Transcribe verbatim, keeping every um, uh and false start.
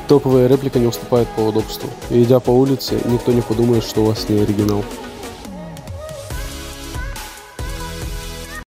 Топовая реплика не уступает по удобству. И идя по улице, никто не подумает, что у вас не оригинал.